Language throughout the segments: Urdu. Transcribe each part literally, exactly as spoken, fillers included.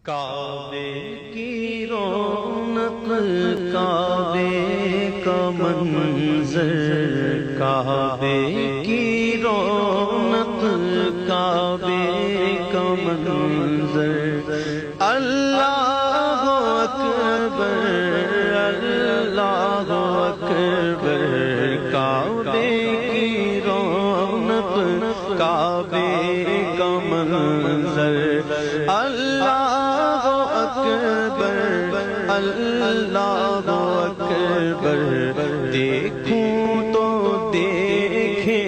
کعبے کی رونق کعبے کا منظر، کعبے کی رونق کعبے کا منظر، اللہ اکبر اللہ اکبر، کعبے کی رونق کعبے کا منظر، اللہ اکبر اللہ اکبر، دیکھوں تو دیکھے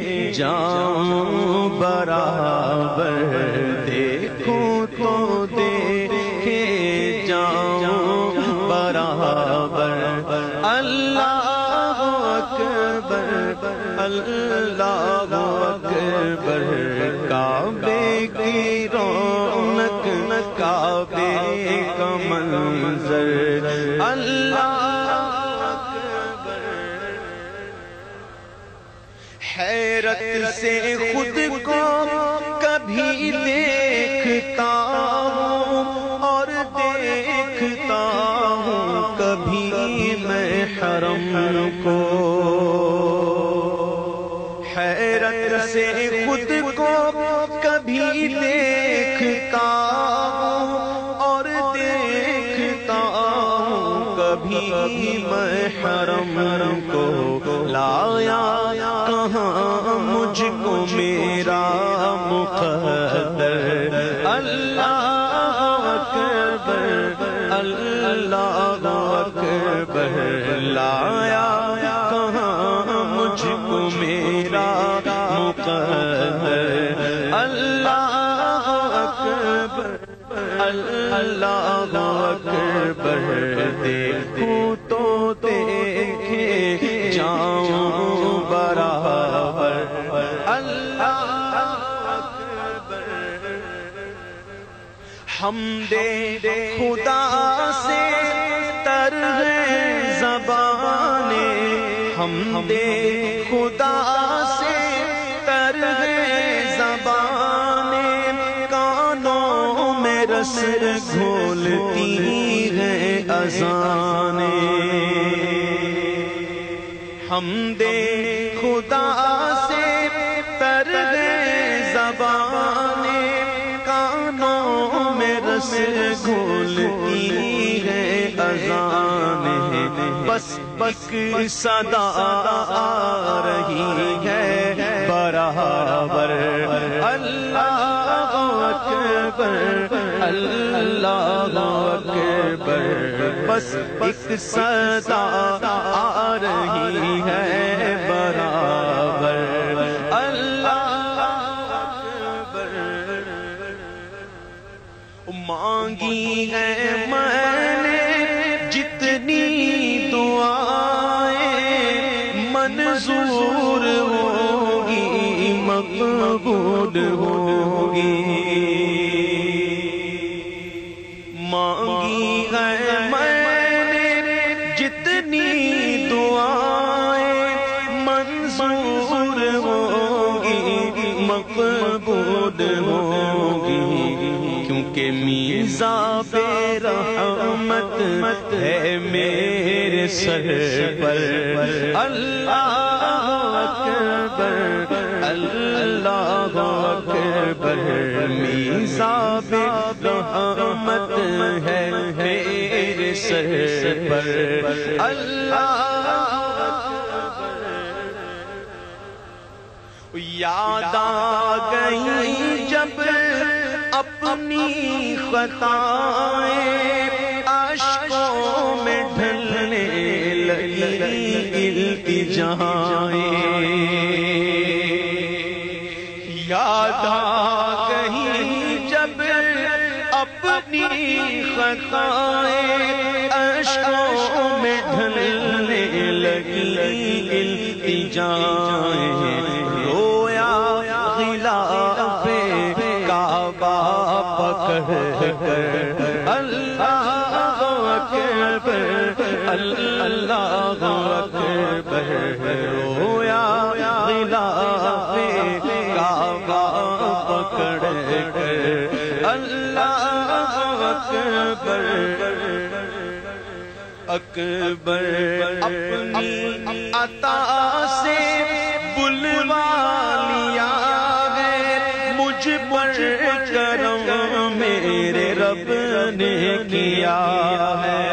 جاؤں برابر، دیکھوں تو دیکھے جاؤں برابر، اللہ اکبر اللہ اکبر، کعبے کی رونق کعبے کا منظر، اللہ اکبر، حیرت سے خود کو کبھی دیکھتا ہوں اور دیکھتا ہوں کبھی میں حرم کو، حیرت سے خود کو کبھی دیکھتا ہوں اور دیکھتا ہوں کبھی میں حرم کو، لایا کہاں مجھ کو میرا مقدر، اللہ اکبر اللہ اکبر، لایا کہاں مجھ کو میرا مقدر، اللہ اکبر اللہ اکبر، دیکھوں تو دیکھے جاؤں برابر، اللہ اکبر، حمد خدا سے تر ہے زبانیں، حمد خدا سے تر ہے زبانیں، کانوں میں رس گھولتی ہے اذانیں، حمد خدا سے تر ہے زبانیں، کانوں میں رس گھولتی ہے اذانیں، بس بس صدا آ رہی ہے برابر، اللہ اکبر اللہ اکبر، بس ایک صدا آ رہی ہے برابر، اللہ اکبر، مانگی ہے میں نے جتنی دعائیں، منظور ہوگی مقبول ہوگی، مانگی ہے میں نے جتنی دعائیں، منظور ہوگی مقبول ہوگی، کیونکہ میزاں بے رحمت ہے میرے سر پر، اللہ اکبر اللہ اکبر، میزاں بے رحمت ہے میرے سر پر، اللہ اکبر، یاد آ گئی جب اپنی خطائیں، اشکوں میں ڈھلنے لگی التجائیں، یاد آ گئی جب اپنی خطائیں، اشکوں میں ڈھلنے لگی التجائیں، رویا غلاف کعبہ پکڑ کر، اللہ اکبر اللہ اکبر، رویا غلاف کعبہ پکڑ کر، اللہ اکبر اکبر اپنی عطا سے بلوا لیا ہے مجھ پر کرم میرے رب نے کیا ہے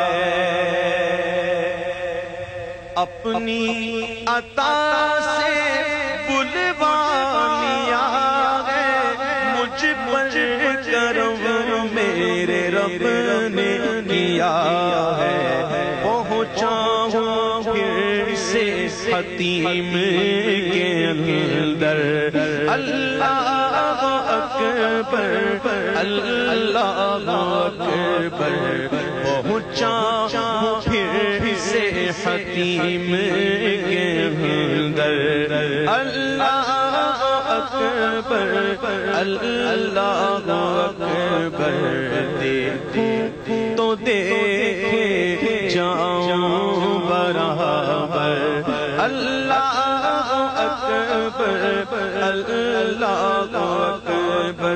اپنی عطا سے بلوا لیا ہے مجھ پر کرم میرے رب نے کیا ہے پہنچا ہوں پھر سے حتیم کے اندر اللہ اکبر اللہ اکبر پہنچا ہوں پھر سے حتیم کے اندر اللہ اکبر اللہ اکبر دیکھوں تو دیکھے جاؤں برابر اللہ اکبر اللہ اکبر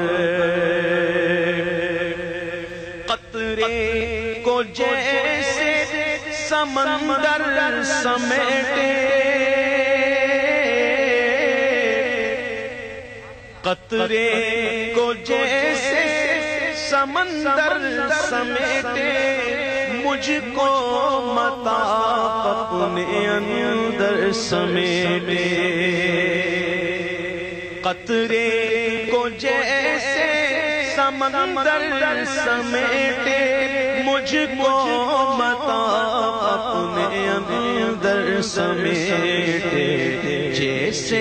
قطرے کو جیسے سمندر سمیٹے قطرے کو جیسے سمندر سمیٹے مجھ کو متا اپنے اندر سمیٹے قطرے کو جیسے سمندر سمیٹے مجھ کو متا اپنے اندر سمیٹے جیسے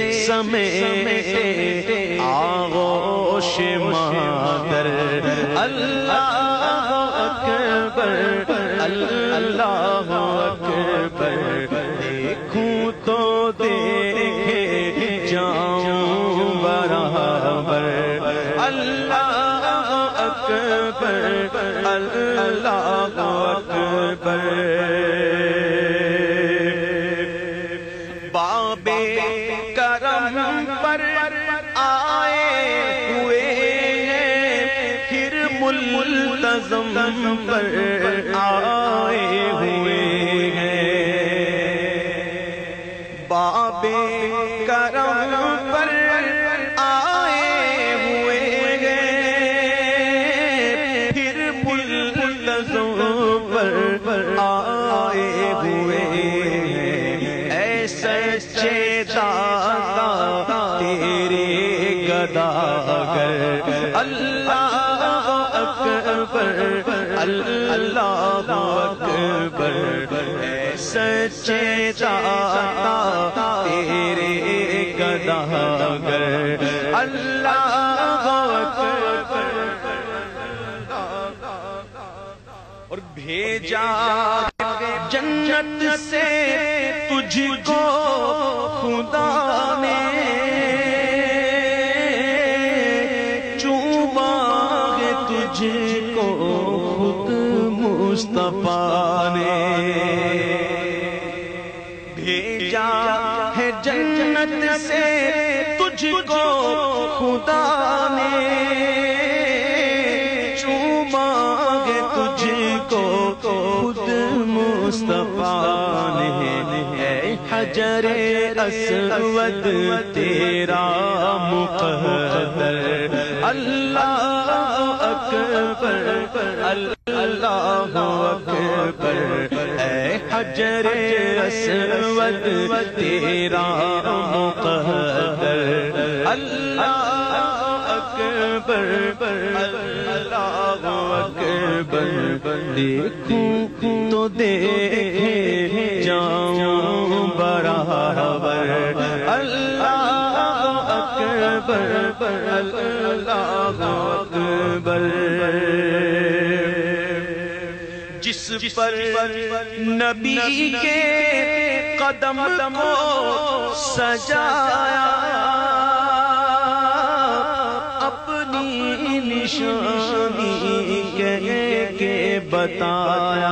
سمیٹے آغوش مادر اللہ اکبر اللہ اکبر دیکھوں تو دیکھے جاؤں برابر اللہ اکبر اللہ اکبر باب کرم پر آئے ہوئے ہیں پھر ملتزم پر آئے ہوئے ہیں باب کرم پر آئے ہوئے ہیں پھر ملتزم پر آئے ہوئے ہیں اے سچے داتا تیرے گداگر اللہ اکبر اللہ اکبر اے سچے داتا تیرے گداگر اللہ اکبر اور بھیجا جنت سے تجھ کو خدا نے چوما ہے تجھ کو خود مصطفیٰ نے بھیجا ہے جنت سے تجھ کو خدا نے چوما ہے تجھ کو خود مصطفیٰ نے اے حجر اسود تیرا مقدر اللہ اکبر اللہ اکبر اے حجر اسود تیرا مقدر اللہ اکبر اللہ اکبر دیکھوں تو دیکھے جاؤں برابر اللہ اکبر اللہ اکبر جس پر نبی کے قدم کو سجایا اپنی نشانی کہہ کے بتایا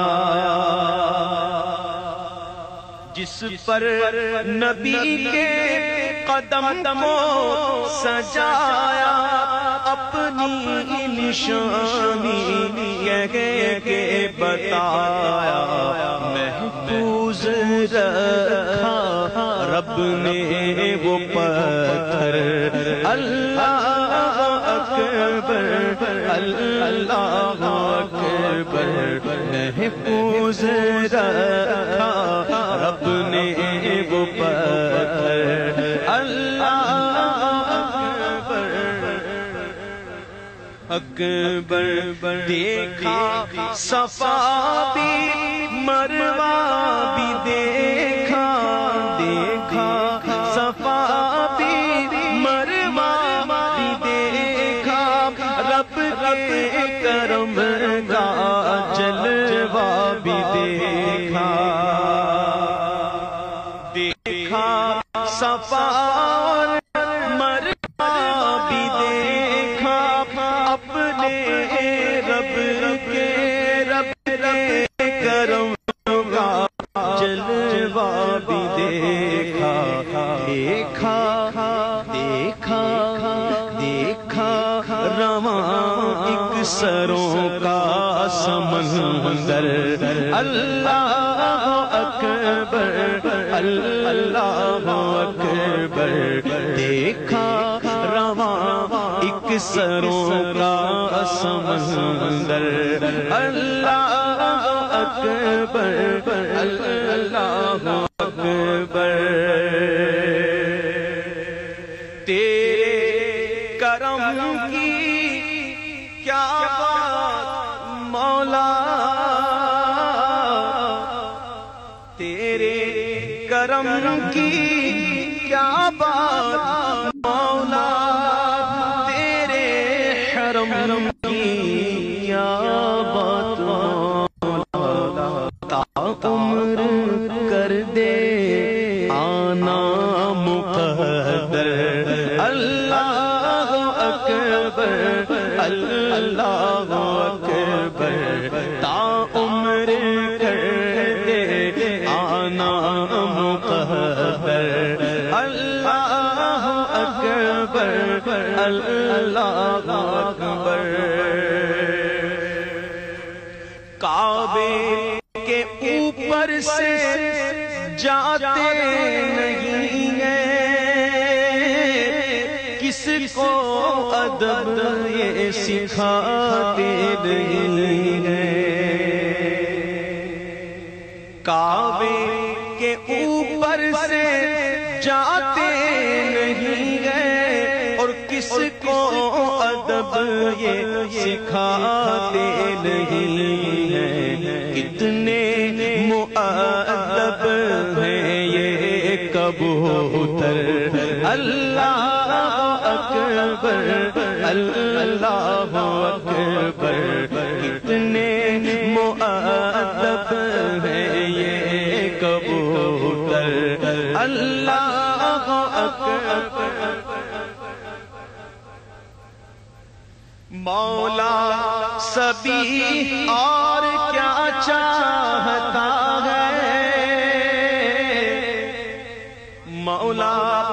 جس پر نبی کے قدم کو سجایا اپنی نشانی کہہ کے بتایا محفوظ رکھا رب نے وہ پتھر اللہ اکبر اللہ اکبر محفوظ رکھا رب نے وہ پتھر اللہ اکبر دیکھا صفا بھی مروہ بھی دیکھا دیکھا صفا بھی مروہ بھی دیکھا رب کے کرم کا جلوہ بھی دیکھا دیکھا صفا سروں کا سمندر اللہ اکبر اللہ اکبر دیکھا رواں ایک سروں کا سمندر اللہ اکبر اللہ اکبر تیرے کرم کی کیا بات مولا تیرے کرم کی کیا بات مولا تیرے حرم کی کیا بات مولا تا عمر کر دے آنا مقدر اللہ اکبر اللہ اکبر تا عمر کر دے آنا مقدر اللہ اکبر اللہ اکبر کعبے کے اوپر سے جاتے نہیں ہیں کس کو ادب یہ سکھاتے نہیں ہیں کعبے کے اوپر سے جاتے نہیں ہیں اور کس کو ادب یہ سکھاتے نہیں ہیں کتنے مؤدب ہیں یہ کبوتر اللہ اکبر اللہ اکبر کتنے مؤدب ہیں یہ کبوتر اللہ اکبر مولا سبھی اور کیا چاہتا ہے مولا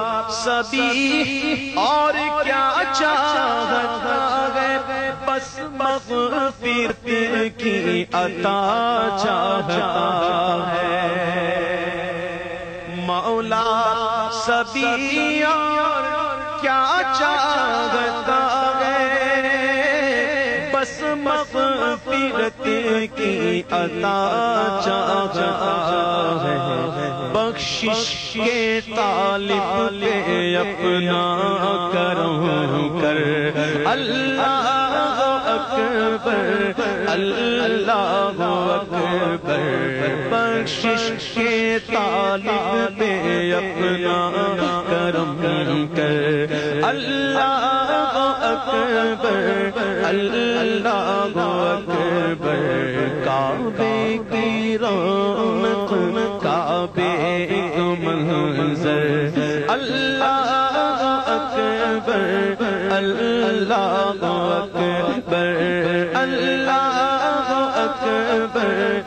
سبھی اور کیا چاہتا ہے بس مغفرت کی عطا چاہتا ہے مولا سبھی اور کیا چاہتا ہے بس مغفرت کی عطا چاہتا ہے بخشش کے طالب پہ اپنا کرم کر اللہ اکبر اللہ اکبر بخشش کے طالب پہ اپنا کرم کر اللہ اکبر اللہ اکبر کعبے کی رونق کعبے کا منظر اللہ اکبر اللہ اکبر اللہ اکبر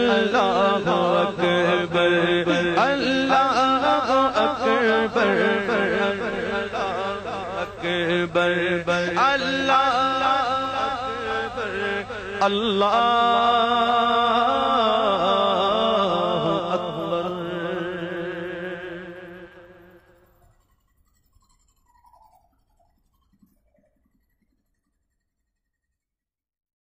اللہ اکبر اللہ اکبر اللہ